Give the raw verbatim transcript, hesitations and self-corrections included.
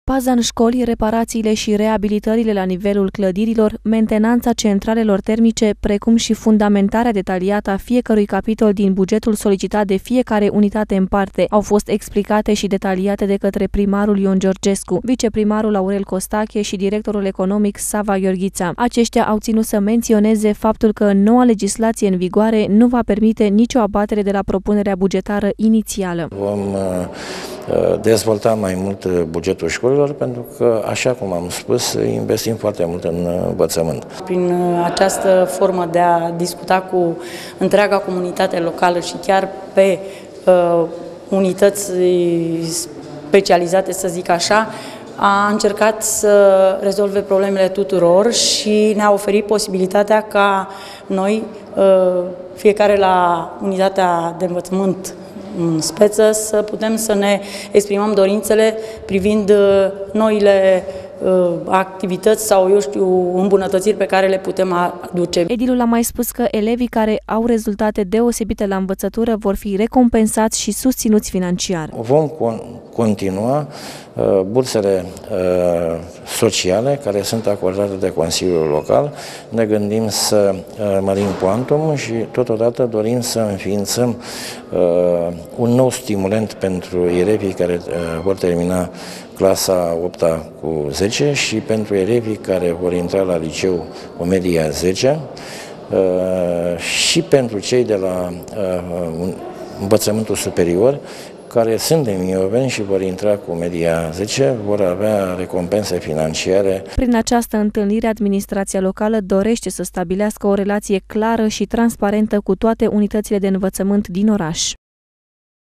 Paza în școli, reparațiile și reabilitările la nivelul clădirilor, mentenanța centralelor termice, precum și fundamentarea detaliată a fiecărui capitol din bugetul solicitat de fiecare unitate în parte, au fost explicate și detaliate de către primarul Ion Georgescu, viceprimarul Aurel Costache și directorul economic Sava Gheorghița. Aceștia au ținut să menționeze faptul că noua legislație în vigoare nu va permite nicio abatere de la propunerea bugetară inițială. Vom dezvolta mai mult bugetul școlilor pentru că, așa cum am spus, investim foarte mult în învățământ. Prin această formă de a discuta cu întreaga comunitate locală și chiar pe uh, unități specializate, să zic așa, a încercat să rezolve problemele tuturor și ne-a oferit posibilitatea ca noi, fiecare la unitatea de învățământ în speță, să putem să ne exprimăm dorințele privind noile activități sau, eu știu, îmbunătățiri pe care le putem aduce. Edilul a mai spus că elevii care au rezultate deosebite la învățătură vor fi recompensați și susținuți financiar. Vom continua uh, bursele uh, sociale care sunt acordate de Consiliul Local. Ne gândim să uh, mărim cuantum și totodată dorim să înființăm uh, un nou stimulant pentru elevii care uh, vor termina clasa a opta cu zece și pentru elevii care vor intra la liceu cu media zece și pentru cei de la învățământul superior care sunt de mioveni și vor intra cu media zece, vor avea recompense financiare. Prin această întâlnire, administrația locală dorește să stabilească o relație clară și transparentă cu toate unitățile de învățământ din oraș.